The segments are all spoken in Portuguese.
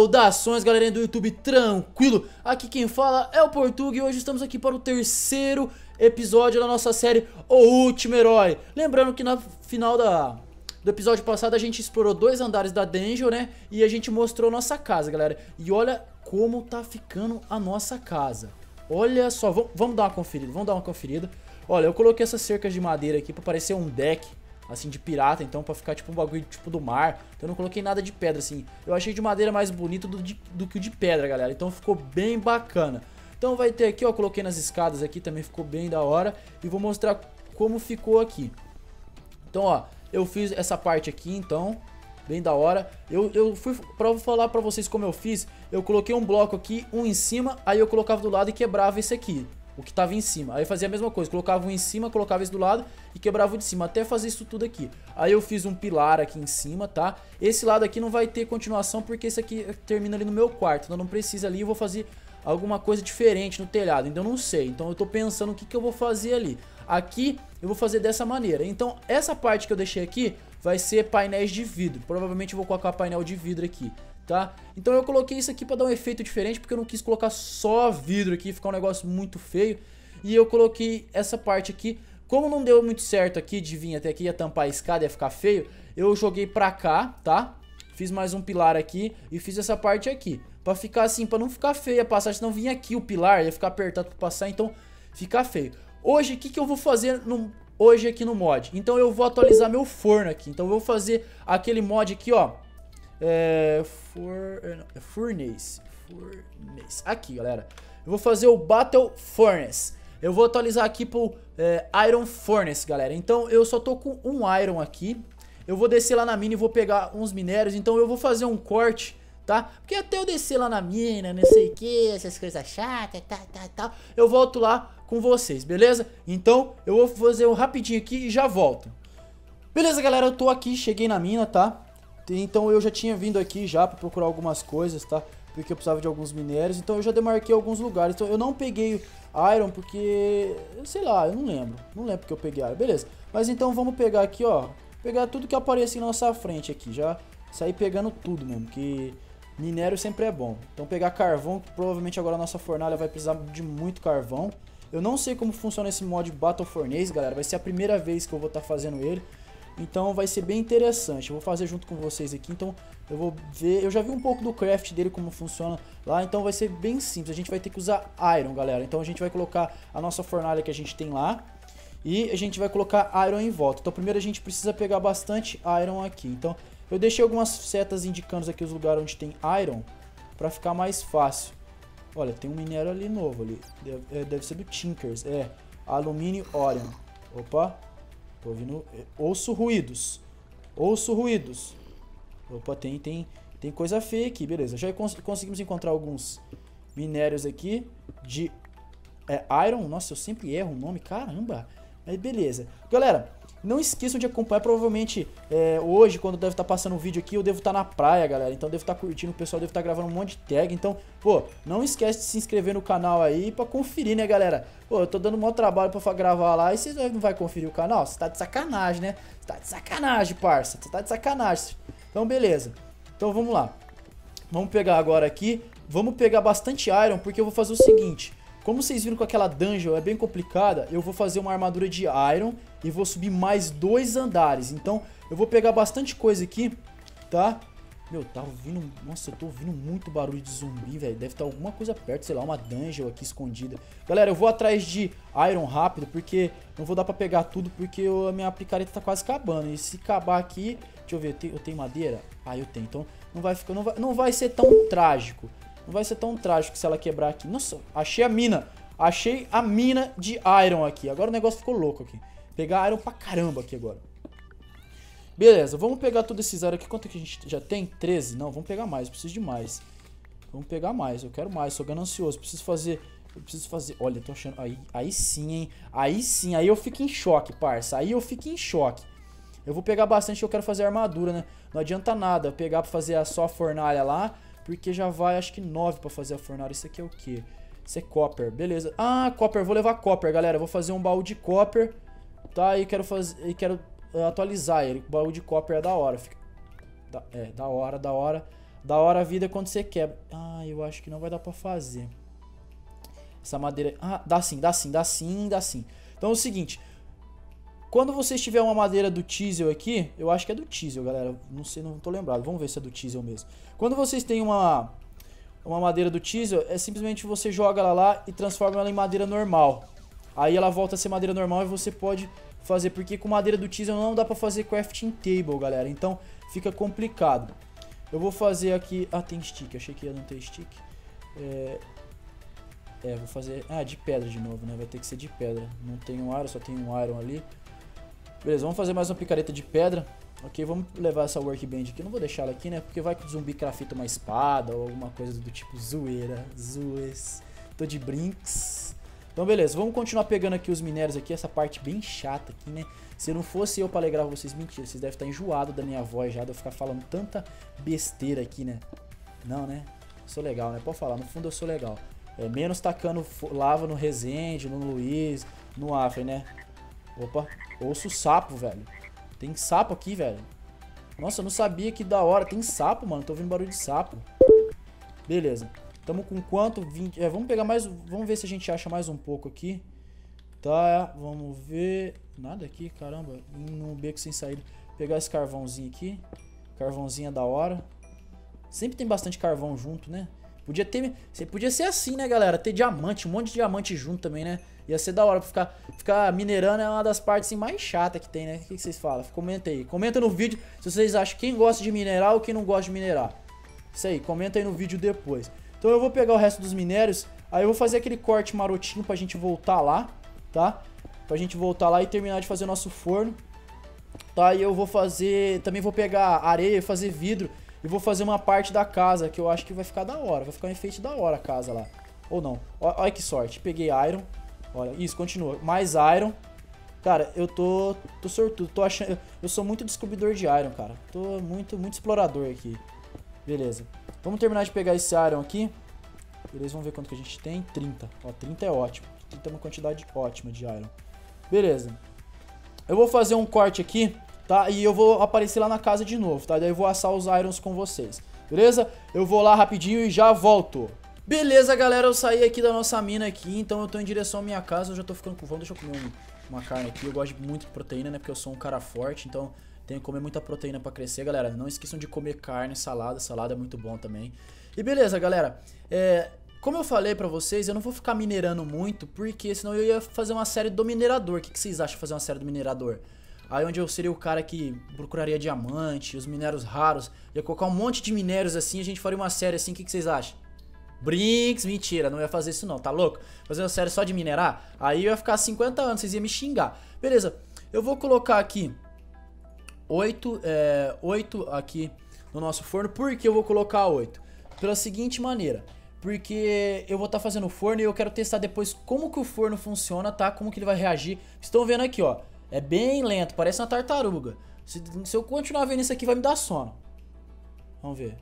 Saudações, galerinha do YouTube, tranquilo? Aqui quem fala é o Portuga e hoje estamos aqui para o terceiro episódio da nossa série O Último Herói. Lembrando que no final do episódio passado a gente explorou 2 andares da dungeon, né? E a gente mostrou nossa casa, galera. E olha como tá ficando a nossa casa. Olha só, vamos dar uma conferida, Olha, eu coloquei essas cercas de madeira aqui para parecer um deck assim, de pirata, então, pra ficar tipo um bagulho tipo do mar. Então eu não coloquei nada de pedra, assim. Eu achei de madeira mais bonito do que o de pedra, galera. Então ficou bem bacana. Então vai ter aqui, ó, coloquei nas escadas aqui, também ficou bem da hora. E vou mostrar como ficou aqui. Então, ó, eu fiz essa parte aqui, então, bem da hora. Eu fui, pra falar pra vocês como eu fiz, eu coloquei um bloco aqui, um em cima, aí eu colocava do lado e quebrava esse aqui, o que tava em cima. Aí eu fazia a mesma coisa, colocava um em cima, colocava esse do lado e quebrava o de cima, até fazer isso tudo aqui. Aí eu fiz um pilar aqui em cima, tá? Esse lado aqui não vai ter continuação porque esse aqui termina ali no meu quarto, então não precisa ali, eu vou fazer alguma coisa diferente no telhado, então eu não sei. Então eu tô pensando o que que eu vou fazer ali. Aqui eu vou fazer dessa maneira. Então essa parte que eu deixei aqui vai ser painéis de vidro. Provavelmente eu vou colocar painel de vidro aqui, tá? Então eu coloquei isso aqui pra dar um efeito diferente, porque eu não quis colocar só vidro aqui, ficar um negócio muito feio. E eu coloquei essa parte aqui. Como não deu muito certo aqui de vir até aqui, ia tampar a escada, ia ficar feio, eu joguei pra cá, tá? Fiz mais um pilar aqui e fiz essa parte aqui, pra ficar assim, pra não ficar feia a passagem, senão vinha aqui o pilar, ia ficar apertado pra passar, então fica feio. Hoje, o que que eu vou fazer hoje aqui no mod? Então eu vou atualizar meu forno aqui, então eu vou fazer aquele mod aqui, ó. Furnace. Aqui, galera. Eu vou fazer o Battle Furnace. Eu vou atualizar aqui pro Iron Furnace, galera. Então eu só tô com um Iron aqui. Eu vou descer lá na mina e vou pegar uns minérios. Então eu vou fazer um corte, tá? Porque até eu descer lá na mina, não sei o que, essas coisas chatas, tal, eu volto lá com vocês, beleza? Então eu vou fazer um rapidinho aqui e já volto. Beleza, galera, eu tô aqui, cheguei na mina, tá? Então eu já tinha vindo aqui já pra procurar algumas coisas, tá? Porque eu precisava de alguns minérios, então eu já demarquei alguns lugares. Então eu não peguei Iron porque, sei lá, eu não lembro. Não lembro porque eu peguei Iron, beleza. Mas então vamos pegar aqui, ó. Pegar tudo que aparece na nossa frente aqui. Já sair pegando tudo mesmo, que minério sempre é bom. Então pegar carvão, que provavelmente agora a nossa fornalha vai precisar de muito carvão. Eu não sei como funciona esse mod Battle Furnace, galera. Vai ser a primeira vez que eu vou estar fazendo ele. Então vai ser bem interessante, eu vou fazer junto com vocês aqui, então eu vou ver, eu já vi um pouco do craft dele, como funciona lá, então vai ser bem simples, a gente vai ter que usar Iron, galera, então a gente vai colocar a nossa fornalha que a gente tem lá, e a gente vai colocar Iron em volta, então primeiro a gente precisa pegar bastante Iron aqui, então eu deixei algumas setas indicando aqui os lugares onde tem Iron, pra ficar mais fácil. Olha, tem um minério ali novo, ali, deve ser do Tinkers, alumínio Orion, opa. Tô ouvindo. Ouço ruídos. Opa, tem coisa feia aqui, beleza. Já conseguimos encontrar alguns minérios aqui de Iron. Nossa, eu sempre erro o nome, caramba. Mas beleza. Galera, não esqueçam de acompanhar. Provavelmente hoje, quando deve estar passando o vídeo aqui, eu devo estar na praia, galera. Então devo estar curtindo, o pessoal deve estar gravando um monte de tag. Então, pô, não esquece de se inscrever no canal aí pra conferir, né, galera? Pô, eu tô dando um maior trabalho pra gravar lá e você não vai conferir o canal? Você tá de sacanagem, né? Você tá de sacanagem, parça. Você tá de sacanagem. Então, beleza. Então, vamos lá. Vamos pegar agora aqui. Vamos pegar bastante Iron, porque eu vou fazer o seguinte. Como vocês viram com aquela dungeon é bem complicada, eu vou fazer uma armadura de Iron e vou subir mais 2 andares. Então eu vou pegar bastante coisa aqui, tá? Meu, tá ouvindo... Nossa, eu tô ouvindo muito barulho de zumbi, velho. Deve estar alguma coisa perto, sei lá, uma dungeon aqui escondida. Galera, eu vou atrás de Iron rápido, porque não vou dar pra pegar tudo, porque a minha picareta tá quase acabando. E se acabar aqui... Deixa eu ver, eu tenho madeira? Ah, eu tenho. Então não vai ser tão trágico. Não vai ser tão trágico se ela quebrar aqui. Nossa, achei a mina. Achei a mina de Iron aqui. Agora o negócio ficou louco aqui. Pegar Iron pra caramba aqui agora. Beleza, vamos pegar todos esses Iron aqui. Quanto que a gente já tem? 13? Não, vamos pegar mais. Eu preciso de mais. Vamos pegar mais. Eu quero mais. Sou ganancioso. Preciso fazer... Olha, eu tô achando... Aí sim, hein? Aí sim. Aí eu fico em choque, parça. Aí eu fico em choque. Eu vou pegar bastante. Eu quero fazer armadura, né? Não adianta nada pegar pra fazer só a fornalha lá. Porque já vai, acho que 9 pra fazer a fornalha. Isso aqui é o quê? Isso é copper, beleza. Ah, copper, vou levar copper, galera. Vou fazer um baú de copper, tá? E quero atualizar ele. O baú de copper é da hora. Da hora. Da hora a vida é quando você quebra. Ah, eu acho que não vai dar pra fazer. Essa madeira... Ah, dá sim. Então é o seguinte. Quando você tiver uma madeira do Teasel aqui... Eu acho que é do Teasel, galera. Não sei, não tô lembrado. Vamos ver se é do Teasel mesmo. Quando vocês têm uma madeira do Teasel, é simplesmente você joga ela lá e transforma ela em madeira normal. Aí ela volta a ser madeira normal e você pode fazer. Porque com madeira do Teasel não dá pra fazer crafting table, galera. Então fica complicado. Eu vou fazer aqui... Ah, tem stick. Achei que ia não ter stick. Vou fazer... Ah, de pedra de novo, né? Vai ter que ser de pedra. Não tem um iron, só tem um iron ali. Beleza, vamos fazer mais uma picareta de pedra. Ok, vamos levar essa workbench aqui. Não vou deixar ela aqui, né? Porque vai que o zumbi crafta uma espada ou alguma coisa do tipo zoeira. Zoes. Tô de brinks. Então, beleza. Vamos continuar pegando aqui os minérios aqui. Essa parte bem chata aqui, né? Se não fosse eu pra alegrar vocês, mentira. Vocês devem estar enjoados da minha voz já. De eu ficar falando tanta besteira aqui, né? Não, né? Eu sou legal, né? Pode falar. No fundo eu sou legal. Menos tacando lava no Resende, no Luiz, no Afra, né? Opa, ouço o sapo, velho. Tem sapo aqui, velho. Nossa, eu não sabia que da hora. Tem sapo, mano. Tô ouvindo barulho de sapo. Beleza. Tamo com quanto? 20. Vamos pegar mais. Vamos ver se a gente acha mais um pouco aqui. Tá, vamos ver. Nada aqui, caramba. No beco sem saída. Pegar esse carvãozinho aqui. Carvãozinho é da hora. Sempre tem bastante carvão junto, né? Podia ser assim, né, galera? Ter diamante, um monte de diamante junto também, né? Ia ser da hora pra ficar minerando. É uma das partes assim, mais chatas que tem, né? O que vocês falam? Comenta aí. Comenta no vídeo se vocês acham quem gosta de minerar ou quem não gosta de minerar. Isso aí, comenta aí no vídeo depois. Então eu vou pegar o resto dos minérios. Aí eu vou fazer aquele corte marotinho pra gente voltar lá, tá? Pra gente voltar lá e terminar de fazer nosso forno. Tá, e eu vou fazer... Também vou pegar areia e fazer vidro. E vou fazer uma parte da casa que eu acho que vai ficar da hora. Vai ficar um enfeite da hora a casa lá. Ou não. Olha que sorte. Peguei iron. Olha, isso, continua. Mais iron. Cara, eu tô sortudo. Tô achando... Eu sou muito descobridor de iron, cara. Tô muito explorador aqui. Beleza. Vamos terminar de pegar esse iron aqui. Beleza, vamos ver quanto que a gente tem. 30. Ó, 30 é ótimo. 30 é uma quantidade ótima de iron. Beleza. Eu vou fazer um corte aqui, tá? E eu vou aparecer lá na casa de novo, tá? Daí eu vou assar os irons com vocês. Beleza? Eu vou lá rapidinho e já volto. Beleza, galera, eu saí aqui da nossa mina aqui, então eu tô em direção à minha casa, eu já tô ficando com fome, deixa eu comer uma carne aqui, eu gosto muito de proteína, né, porque eu sou um cara forte, então tenho que comer muita proteína pra crescer, galera. Não esqueçam de comer carne, salada é muito bom também. E beleza, galera, como eu falei pra vocês, eu não vou ficar minerando muito, porque senão eu ia fazer uma série do minerador. O que vocês acham de fazer uma série do minerador? Aí onde eu seria o cara que procuraria diamante, os minérios raros, ia colocar um monte de minérios assim, a gente faria uma série assim, o que vocês acham? Brinks, mentira, não ia fazer isso não, tá louco? Fazer uma série só de minerar, aí eu ia ficar 50 anos, vocês iam me xingar. Beleza, eu vou colocar aqui 8 aqui no nosso forno. Por que eu vou colocar 8? Pela seguinte maneira, porque eu vou estar fazendo o forno e eu quero testar depois como que o forno funciona, tá? Como que ele vai reagir. Estão vendo aqui, ó, é bem lento, parece uma tartaruga. Se eu continuar vendo isso aqui vai me dar sono. Vamos ver.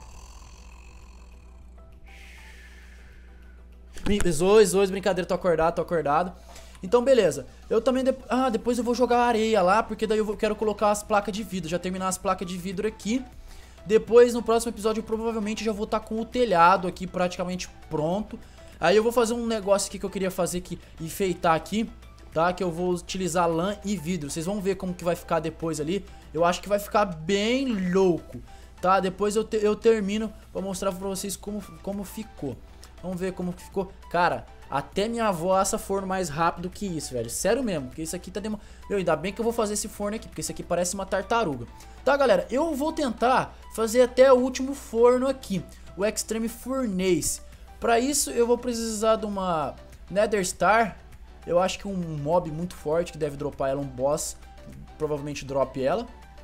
Zois, brincadeira, tô acordado. Então, beleza. Eu também... depois eu vou jogar areia lá, porque daí eu quero colocar as placas de vidro. Já terminar as placas de vidro aqui. Depois, no próximo episódio, eu provavelmente já vou estar com o telhado aqui praticamente pronto. Aí eu vou fazer um negócio aqui que eu queria fazer aqui, enfeitar aqui, tá? Que eu vou utilizar lã e vidro. Vocês vão ver como que vai ficar depois ali. Eu acho que vai ficar bem louco, tá? Depois eu termino pra mostrar pra vocês como ficou. Vamos ver como que ficou. Cara, até minha avó assa forno mais rápido que isso, velho. Sério mesmo, porque isso aqui tá demorando. Ainda bem que eu vou fazer esse forno aqui, porque isso aqui parece uma tartaruga. Tá, galera, eu vou tentar fazer até o último forno aqui, o Extreme Furnace. Pra isso eu vou precisar de uma Nether Star. Eu acho que um mob muito forte que deve dropar ela, um boss, provavelmente drop ela.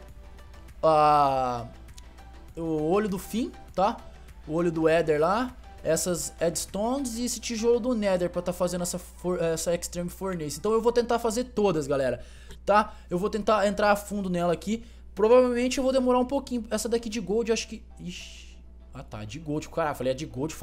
O olho do fim, tá? O olho do Ether lá. Essas Edstones e esse tijolo do Nether pra tá fazendo essa Extreme Furnace. Então eu vou tentar fazer todas, galera, tá? Eu vou tentar entrar a fundo nela aqui. Provavelmente eu vou demorar um pouquinho. Essa daqui de Gold, acho que... Ixi. Ah, tá, de Gold. Cara, falei, de Gold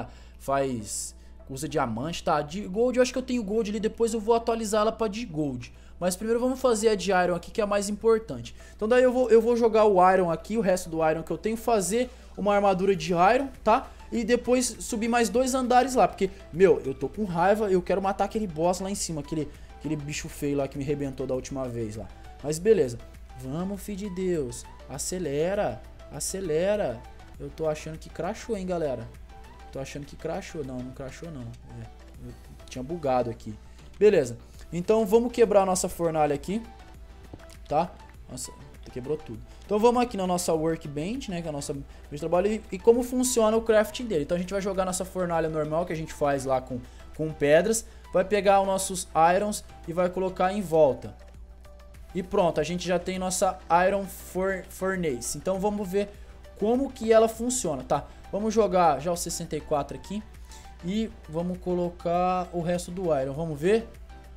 usa diamante, tá? De Gold, eu acho que eu tenho Gold ali. Depois eu vou atualizar ela pra de Gold. Mas primeiro vamos fazer a de Iron aqui, que é a mais importante. Então daí eu vou jogar o Iron aqui, o resto do Iron que eu tenho, fazer uma armadura de Iron, tá? E depois subir mais 2 andares lá, porque, meu, eu tô com raiva, eu quero matar aquele boss lá em cima, aquele bicho feio lá que me arrebentou da última vez lá. Mas beleza. Vamos, filho de Deus. Acelera, acelera. Eu tô achando que crashou, hein, galera. Tô achando que crashou. Não, não crashou, não. Eu tinha bugado aqui. Beleza. Então vamos quebrar a nossa fornalha aqui, tá? Nossa, quebrou tudo. Então vamos aqui na nossa workbench, né, que é a nossa de trabalho, e como funciona o crafting dele. Então a gente vai jogar nossa fornalha normal que a gente faz lá com pedras, vai pegar os nossos irons e vai colocar em volta. E pronto, a gente já tem nossa Iron Furnace. Então vamos ver como que ela funciona, tá? Vamos jogar já o 64 aqui e vamos colocar o resto do Iron. Vamos ver?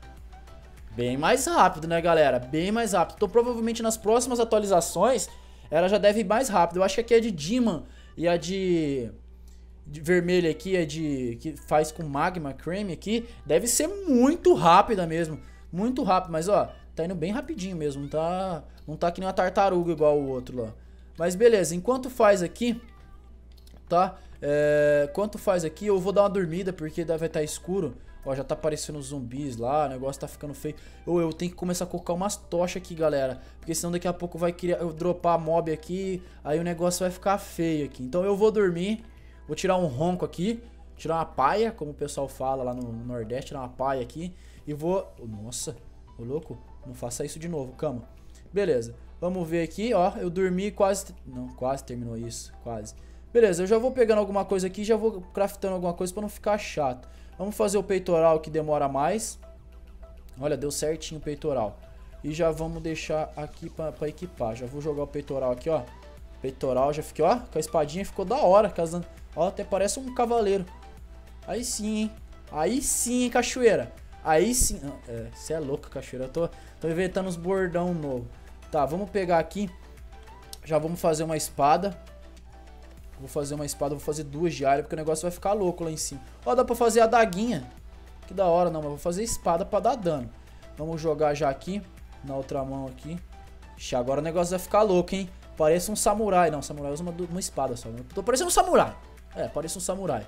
Bem mais rápido, né, galera? Bem mais rápido. Então provavelmente nas próximas atualizações ela já deve ir mais rápido. Eu acho que aqui é de Demon e a de vermelha aqui é que faz com Magma Cream aqui. Deve ser muito rápida mesmo. Muito rápido, mas ó, tá indo bem rapidinho mesmo. Não tá que nem uma tartaruga igual o outro lá. Mas beleza, enquanto faz aqui, tá? Enquanto faz aqui, eu vou dar uma dormida porque vai estar escuro. Ó, já tá aparecendo os zumbis lá, o negócio tá ficando feio. Eu tenho que começar a colocar umas tochas aqui, galera. Porque senão daqui a pouco vai dropar mob aqui, aí o negócio vai ficar feio aqui. Então eu vou dormir, vou tirar um ronco aqui, tirar uma paia, como o pessoal fala lá no Nordeste, tirar uma paia aqui. E vou... Nossa, ô louco, não faça isso de novo, cama. Beleza, vamos ver aqui, ó, eu dormi quase... Não, quase terminou isso, quase. Beleza, eu já vou pegando alguma coisa aqui, já vou craftando alguma coisa pra não ficar chato. Vamos fazer o peitoral que demora mais. Olha, deu certinho o peitoral. E já vamos deixar aqui pra equipar. Já vou jogar o peitoral aqui, ó. Peitoral já fiquei, ó, com a espadinha ficou da hora. Ó, até parece um cavaleiro. Aí sim, hein. Aí sim, hein, cachoeira. Aí sim. Você é louco, cachoeira. Eu tô inventando uns bordão novo. Tá, vamos pegar aqui. Já vamos fazer uma espada. Vou fazer uma espada, vou fazer 2 de área, porque o negócio vai ficar louco lá em cima. Ó, dá pra fazer a daguinha. Que da hora, não, mas vou fazer espada pra dar dano. Vamos jogar já aqui, na outra mão aqui. Ixi, agora o negócio vai ficar louco, hein. Parece um samurai. Não, samurai usa uma espada só. Tô parecendo um samurai. Parece um samurai.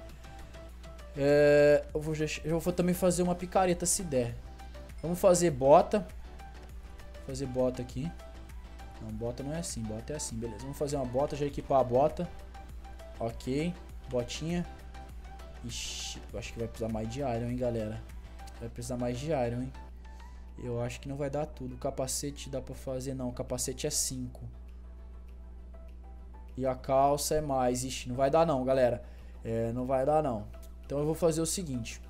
Eu vou também fazer uma picareta se der. Vamos fazer bota. Vou fazer bota aqui. Não, bota não é assim, bota é assim, beleza. Vamos fazer uma bota, já equipar a bota. Ok, botinha. Ixi, eu acho que vai precisar mais de iron, hein, galera. Vai precisar mais de iron, hein. Eu acho que não vai dar tudo. O capacete dá pra fazer, não. O capacete é 5. E a calça é mais. Ixi, não vai dar não, galera. Não vai dar não. Então eu vou fazer o seguinte.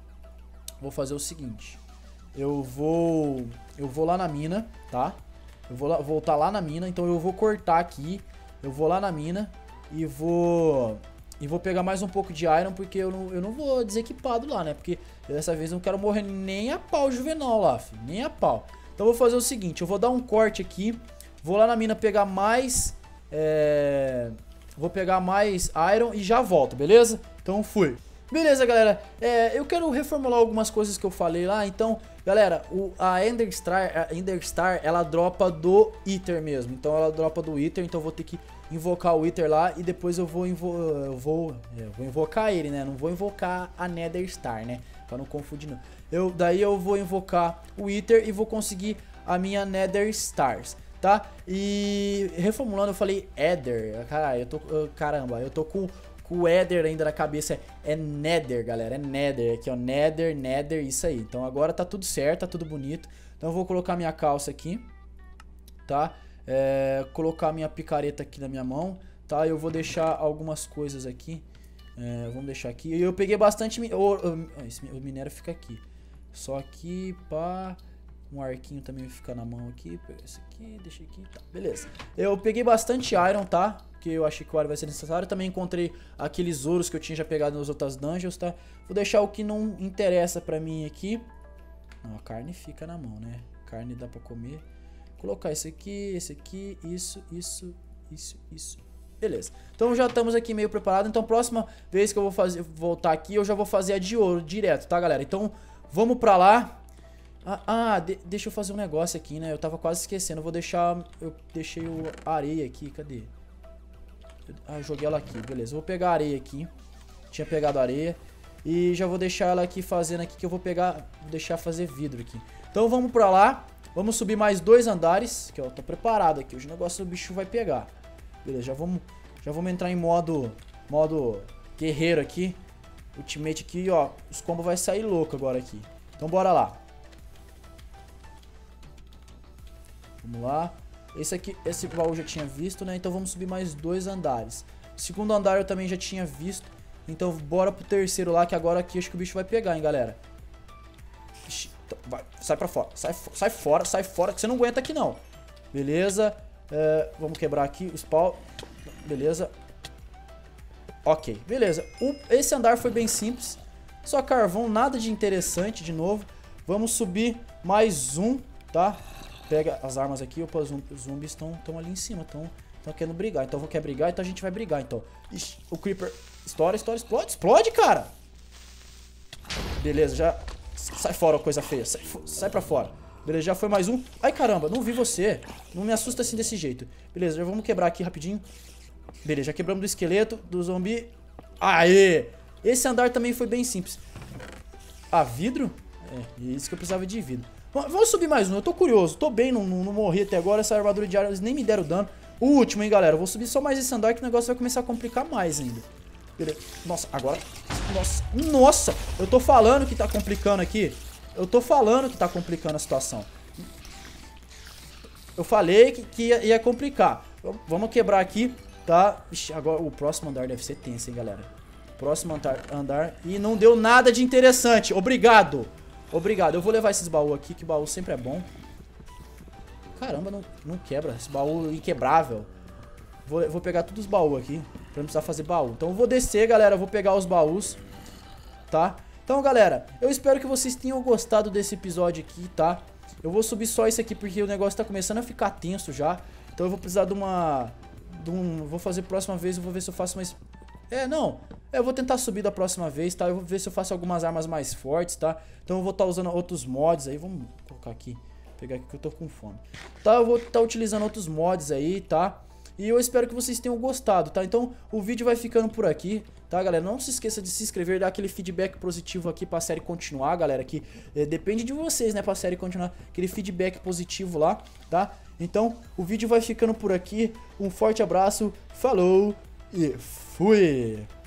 Eu vou lá na mina, tá? Eu vou voltar lá na mina. Então eu vou cortar aqui. Eu vou lá na mina. E vou pegar mais um pouco de iron, porque eu não vou desequipado lá, né? Porque dessa vez eu não quero morrer nem a pau juvenal lá, filho. Nem a pau. Então eu vou fazer o seguinte, eu vou dar um corte aqui. Vou lá na mina pegar mais... Vou pegar mais iron e já volto, beleza? Então fui. Beleza, galera. Eu quero reformular algumas coisas que eu falei lá. Então, galera, a Ender Star, ela dropa do Ether mesmo. Então ela dropa do Ether, então eu vou ter que invocar o Ether lá e depois eu vou invocar ele, né? Não vou invocar a Nether Star, né? Pra não confundir não. Daí eu vou invocar o Ether e vou conseguir a minha Nether Stars, tá? E reformulando, eu falei Ether. Caramba, eu tô com o Ether ainda na cabeça. É Nether, galera. É Nether. Aqui, ó. Nether, isso aí. Então agora tá tudo certo, tá tudo bonito. Então eu vou colocar minha calça aqui, tá? Colocar minha picareta aqui na minha mão, tá? Eu vou deixar algumas coisas aqui. Vamos deixar aqui. Eu peguei bastante... o minério fica aqui. Só aqui, pá... Um arquinho também vai ficar na mão aqui. Pega esse aqui, deixa aqui, tá, beleza. Eu peguei bastante iron, tá? Porque eu achei que o iron vai ser necessário. Também encontrei aqueles ouros que eu tinha já pegado nas outras dungeons, tá? Vou deixar o que não interessa pra mim aqui. Não, a carne fica na mão, né? Carne dá pra comer. Colocar esse aqui, isso. Beleza. Então já estamos aqui meio preparados. Então próxima vez que eu vou voltar aqui, eu já vou fazer a de ouro direto, tá, galera? Então vamos pra lá. Deixa eu fazer um negócio aqui, né? Eu tava quase esquecendo. Eu deixei o areia aqui, cadê? Ah, eu joguei ela aqui, beleza. Eu vou pegar a areia aqui. Tinha pegado a areia. E já vou deixar ela aqui fazendo aqui, que eu vou pegar, vou deixar fazer vidro aqui. Então vamos pra lá. Vamos subir mais 2 andares, que eu tô preparado aqui. Hoje o negócio do bicho vai pegar. Beleza, já vamos entrar em modo guerreiro aqui. Ultimate aqui, ó. Os combos vai sair louco agora aqui. Então bora lá. Vamos lá. Esse baú eu já tinha visto, né? Então vamos subir mais 2 andares. O segundo andar eu também já tinha visto. Então bora pro terceiro lá, que agora aqui acho que o bicho vai pegar, hein, galera. Ixi, então, vai, sai pra fora. Sai fora, que você não aguenta aqui não. Beleza. Vamos quebrar aqui os pau. Beleza. Ok, beleza. Esse andar foi bem simples. Só carvão, nada de interessante de novo. Vamos subir mais um, tá? Pega as armas aqui. Opa, os zumbis estão ali em cima. Estão querendo brigar. Então quer brigar, então a gente vai brigar. Então, ixi, o Creeper estoura, explode, cara. Beleza, já sai fora, coisa feia. Sai pra fora. Beleza, já foi mais um. Ai, caramba, não vi você. Não me assusta assim desse jeito. Beleza, já vamos quebrar aqui rapidinho. Beleza, já quebramos do esqueleto, do zumbi. Aê! Esse andar também foi bem simples. Ah, vidro? Isso que eu precisava de vidro. Vamos subir mais um, eu tô curioso. Tô bem, não morri até agora. Essa armadura de ar, eles nem me deram dano. O último, hein, galera. Eu vou subir só mais esse andar que o negócio vai começar a complicar mais ainda. Beleza. Nossa, agora... Nossa! Eu tô falando que tá complicando aqui. Eu tô falando que tá complicando a situação. Eu falei que ia complicar. Vamos quebrar aqui, tá? Ixi, agora o próximo andar deve ser tenso, hein, galera. Próximo andar. E não deu nada de interessante. Obrigado. Obrigado. Eu vou levar esses baús aqui, que baú sempre é bom. Caramba, não quebra. Esse baú inquebrável. Vou pegar todos os baús aqui, pra não precisar fazer baú. Então eu vou descer, galera. Eu vou pegar os baús, tá? Então, galera, eu espero que vocês tenham gostado desse episódio aqui, tá? Eu vou subir só isso aqui porque o negócio tá começando a ficar tenso já. Então eu vou precisar de uma... Vou fazer próxima vez, eu vou ver se eu faço mais... Eu vou tentar subir da próxima vez, tá? Eu vou ver se eu faço algumas armas mais fortes, tá? Então eu vou estar usando outros mods aí. Vamos colocar aqui. Pegar aqui que eu tô com fome. Tá, eu vou estar utilizando outros mods aí, tá? E eu espero que vocês tenham gostado, tá? Então o vídeo vai ficando por aqui, tá, galera? Não se esqueça de se inscrever, dar aquele feedback positivo aqui pra série continuar, galera. Que depende de vocês, né? Pra série continuar, aquele feedback positivo lá, tá? Então o vídeo vai ficando por aqui. Um forte abraço, falou e fui!